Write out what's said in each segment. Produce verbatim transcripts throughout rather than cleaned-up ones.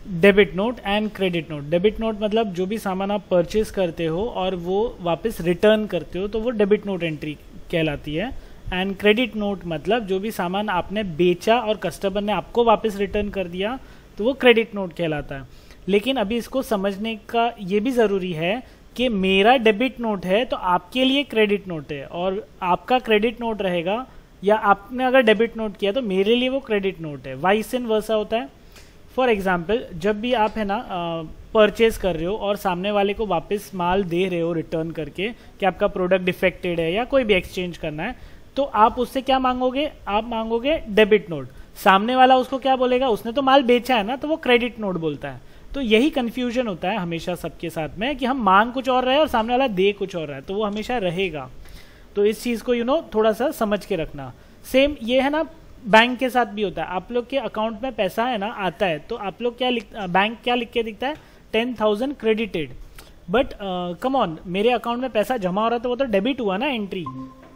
Debit note and credit note. Debit note मतलब जो भी सामान आप परचेज करते हो और वो वापस रिटर्न करते हो तो वो डेबिट नोट एंट्री कहलाती है। एंड क्रेडिट नोट मतलब जो भी सामान आपने बेचा और कस्टमर ने आपको वापस रिटर्न कर दिया तो वो क्रेडिट नोट कहलाता है। लेकिन अभी इसको समझने का ये भी ज़रूरी है कि मेरा डेबिट नोट है तो आपके लिए क्रेडिट नोट है, और आपका क्रेडिट नोट रहेगा, या आपने अगर डेबिट नोट किया तो मेरे लिए वो क्रेडिट नोट है। वाइस एंड वर्सा होता है। फॉर एग्जाम्पल, जब भी आप है ना परचेज कर रहे हो और सामने वाले को वापस माल दे रहे हो रिटर्न करके कि आपका प्रोडक्ट डिफेक्टेड है या कोई भी एक्सचेंज करना है, तो आप उससे क्या मांगोगे? आप मांगोगे डेबिट नोट। सामने वाला उसको क्या बोलेगा? उसने तो माल बेचा है ना, तो वो क्रेडिट नोट बोलता है। तो यही कंफ्यूजन होता है हमेशा सबके साथ में कि हम मांग कुछ और रहे हैं और सामने वाला दे कुछ और रहा है, तो वो हमेशा रहेगा। तो इस चीज़ को यू नो थोड़ा सा समझ के रखना। सेम ये है ना बैंक के साथ भी होता है। आप लोग के अकाउंट में पैसा है ना आता है तो आप लोग क्या लिख, बैंक क्या लिख के दिखता है? Ten thousand credited. But come on, मेरे अकाउंट में पैसा जमा हो रहा था, वो तो डेबिट हुआ ना एंट्री।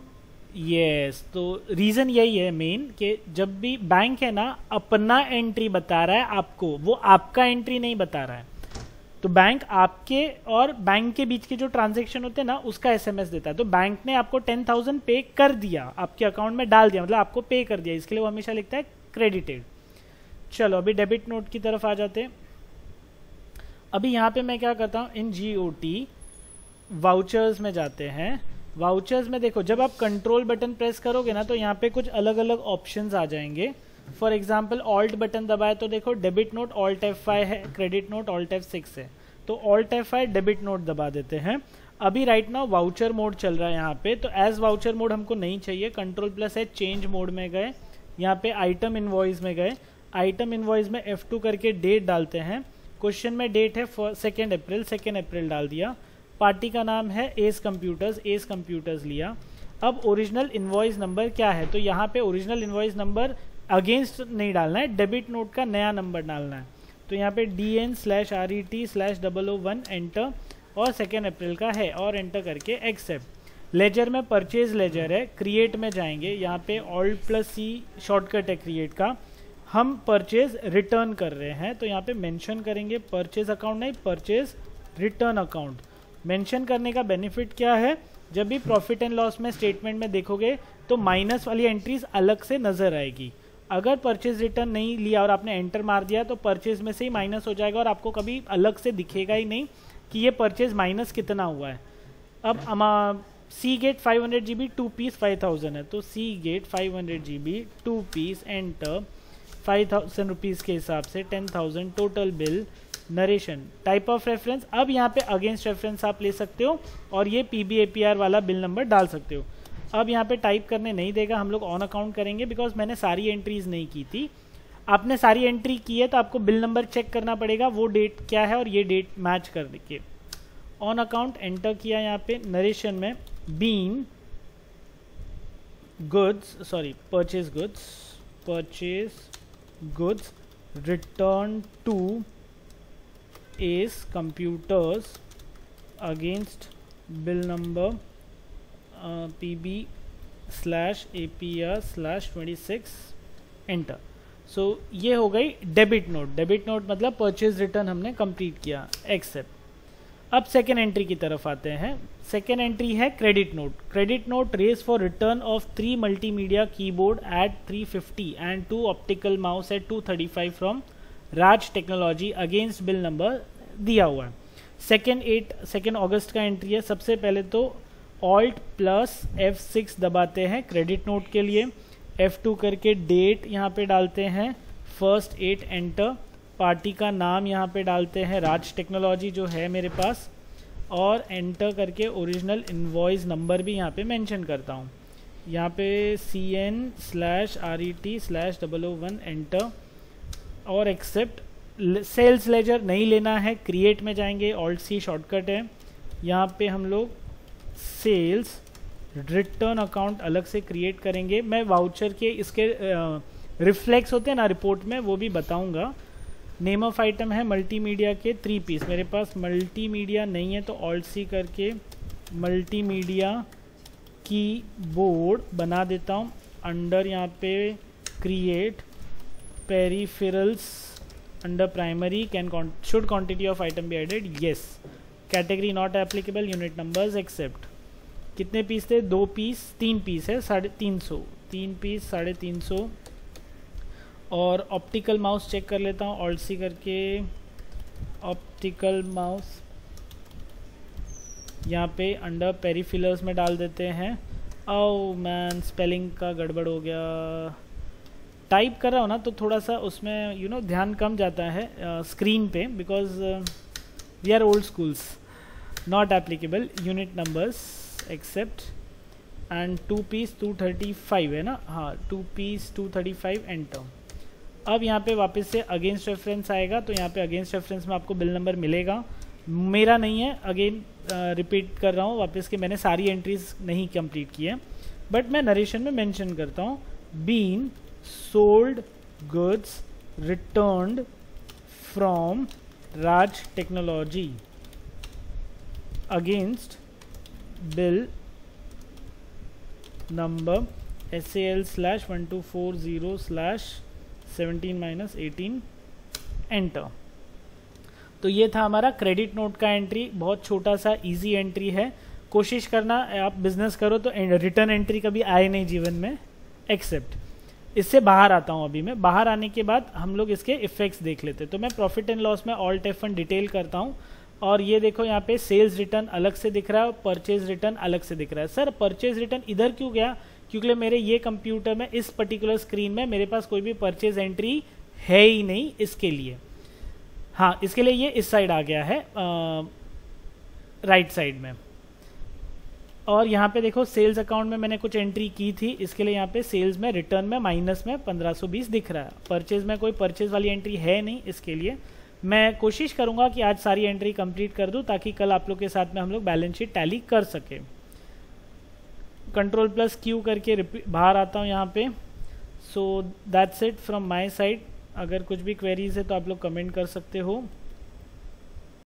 यस yes, तो रीजन यही है मेन कि जब भी बैंक है ना अपना एंट्री बता रहा है आपको, वो आपका एंट्री नहीं बता रहा है। तो बैंक आपके और बैंक के बीच के जो ट्रांजैक्शन होते हैं ना उसका एसएमएस देता है। तो बैंक ने आपको टेन थाउजेंड पे कर दिया, आपके अकाउंट में डाल दिया, मतलब आपको पे कर दिया, इसके लिए वो हमेशा लिखता है क्रेडिटेड। चलो अभी डेबिट नोट की तरफ आ जाते हैं। अभी यहाँ पे मैं क्या करता हूँ, इन जीओटी वाउचर्स में जाते हैं। वाउचर्स में देखो, जब आप कंट्रोल बटन प्रेस करोगे ना तो यहाँ पे कुछ अलग अलग ऑप्शंस आ जाएंगे। फॉर एग्जाम्पल ऑल्ट बटन दबाए तो देखो debit note alt F five है, credit note alt F six है। तो alt F five debit note दबा देते हैं। अभी राइट नाउ वाउचर मोड चल रहा है यहाँ पे, तो एज वाउचर मोड हमको नहीं चाहिए। कंट्रोल प्लस है चेंज मोड में गए, यहाँ पे आइटम इनवॉइस में गए। आइटम इनवॉइस में एफ टू करके डेट डालते हैं। क्वेश्चन में डेट है सेकेंड अप्रैल, सेकेंड अप्रैल डाल दिया। पार्टी का नाम है एस कंप्यूटर्स, एस कंप्यूटर्स लिया। अब ओरिजिनल इनवॉइस नंबर क्या है, तो यहाँ पे ओरिजिनल इनवॉइस नंबर अगेंस्ट नहीं डालना है, डेबिट नोट का नया नंबर डालना है। तो यहाँ पे D N slash R E T slash double O one enter, और सेकेंड अप्रैल का है, और एंटर करके एक्सेप्ट। लेजर में परचेज लेजर है, क्रिएट में जाएंगे, यहाँ पे ऑल्ट प्लस सी शॉर्टकट है क्रिएट का। हम परचेज रिटर्न कर रहे हैं तो यहाँ पे मेंशन करेंगे परचेज अकाउंट नहीं, परचेज रिटर्न अकाउंट। मेंशन करने का बेनिफिट क्या है, जब भी प्रॉफिट एंड लॉस में स्टेटमेंट में देखोगे तो माइनस वाली एंट्रीज अलग से नजर आएगी। अगर परचेज रिटर्न नहीं लिया और आपने एंटर मार दिया तो परचेज में से ही माइनस हो जाएगा और आपको कभी अलग से दिखेगा ही नहीं कि ये परचेज माइनस कितना हुआ है। अब Seagate five hundred G B two piece five thousand है, तो Seagate five hundred G B two piece enter, five thousand rupees के हिसाब से ten thousand total bill. Narration type of reference, अब यहाँ पे अगेंस्ट रेफरेंस आप ले सकते हो और ये P B A P R वाला बिल नंबर डाल सकते हो। अब यहाँ पे टाइप करने नहीं देगा, हम लोग ऑन अकाउंट करेंगे बिकॉज मैंने सारी एंट्रीज नहीं की थी। आपने सारी एंट्री की है तो आपको बिल नंबर चेक करना पड़ेगा वो डेट क्या है और ये डेट मैच कर के। ऑन अकाउंट एंटर किया, यहाँ पे नरेशन में been goods sorry purchase goods purchase goods return to S computers against bill number P B slash A P R slash twenty six enter. So ये हो गई debit note. Debit note मतलब purchase return हमने complete किया, accept. अब second entry की तरफ आते हैं। सेकेंड एंट्री है credit note. Credit note raise for return of three multimedia keyboard at three fifty and two optical mouse at two thirty five from Raj technology against bill number दिया हुआ है। Second eight second अगस्त का entry है। सबसे पहले तो alt plus F six दबाते हैं क्रेडिट नोट के लिए, एफ टू करके डेट यहाँ पे डालते हैं, फर्स्ट एट एंटर, पार्टी का नाम यहाँ पे डालते हैं राज टेक्नोलॉजी जो है मेरे पास, और एंटर करके ओरिजिनल इनवॉइस नंबर भी यहाँ पे मेंशन करता हूँ। यहाँ पे C N slash R E T slash double O one enter और एक्सेप्ट। सेल्स लेजर नहीं लेना है, क्रिएट में जाएंगे, ऑल्ट सी शॉर्टकट है। यहाँ पे हम लोग सेल्स रिटर्न अकाउंट अलग से क्रिएट करेंगे। मैं वाउचर के इसके रिफ्लेक्स होते हैं ना रिपोर्ट में, वो भी बताऊंगा। नेम ऑफ आइटम है मल्टीमीडिया के थ्री पीस, मेरे पास मल्टीमीडिया नहीं है तो ऑल्ट सी करके मल्टीमीडिया की बोर्ड बना देता हूँ। अंडर यहाँ पे create peripherals under primary can should quantity of item be added, yes. Category not applicable, unit numbers accept. कितने पीस थे? दो पीस, तीन पीस है, साढ़े तीन सौ, तीन पीस साढ़े तीन सौ. और ऑप्टिकल माउस चेक कर लेता हूँ, ऑल्ट सी करके. ऑप्टिकल माउस यहाँ पे अंडर पेरीफिलर्स में डाल देते हैं. ओ मैन, स्पेलिंग का गड़बड़ हो गया. टाइप कर रहा हो ना तो थोड़ा सा उसमें यू you नो know, ध्यान कम जाता है स्क्रीन uh, पे, because we are old schools. Not applicable, unit numbers accept. And two piece two thirty five है ना, हाँ, two piece two thirty five enter. अब यहाँ पे वापस से अगेंस्ट रेफरेंस आएगा, तो यहाँ पे अगेंस्ट रेफरेंस में आपको बिल नंबर मिलेगा. मेरा नहीं है, अगेन रिपीट uh, कर रहा हूँ वापस कि मैंने सारी एंट्रीज नहीं कंप्लीट की है, बट मैं नरेशन में मेंशन करता हूँ. Been sold goods returned from Raj technology against bill number S A L slash one two four zero slash seventeen minus eighteen enter. तो ये था हमारा क्रेडिट नोट का एंट्री. बहुत छोटा सा इजी एंट्री है. कोशिश करना आप बिजनेस करो तो रिटर्न एंट्री कभी आए नहीं जीवन में, एक्सेप्ट. इससे बाहर आता हूँ अभी मैं. बाहर आने के बाद हम लोग इसके इफेक्ट्स देख लेते हैं. तो मैं प्रॉफिट एंड लॉस में ऑल्ट एफ वन डिटेल करता हूँ. और ये देखो यहाँ पे सेल्स रिटर्न अलग से दिख रहा है और परचेज रिटर्न अलग से दिख रहा है. सर परचेज रिटर्न इधर क्यों गया? क्योंकि मेरे ये कंप्यूटर में इस पर्टिकुलर स्क्रीन में मेरे पास कोई भी परचेज एंट्री है ही नहीं. इसके लिए हाँ, इसके लिए ये इस साइड आ गया है, राइट साइड में. और यहाँ पे देखो सेल्स अकाउंट में मैंने कुछ एंट्री की थी, इसके लिए यहाँ पे सेल्स में रिटर्न में माइनस में पंद्रह सौ बीस दिख रहा है. परचेज में कोई परचेज वाली एंट्री है नहीं. इसके लिए मैं कोशिश करूँगा कि आज सारी एंट्री कंप्लीट कर दूँ ताकि कल आप लोग के साथ में हम लोग बैलेंस शीट टैली कर सके. कंट्रोल प्लस क्यू करके बाहर आता हूँ यहाँ पे. So that's it from my side. अगर कुछ भी क्वेरीज है तो आप लोग कमेंट कर सकते हो.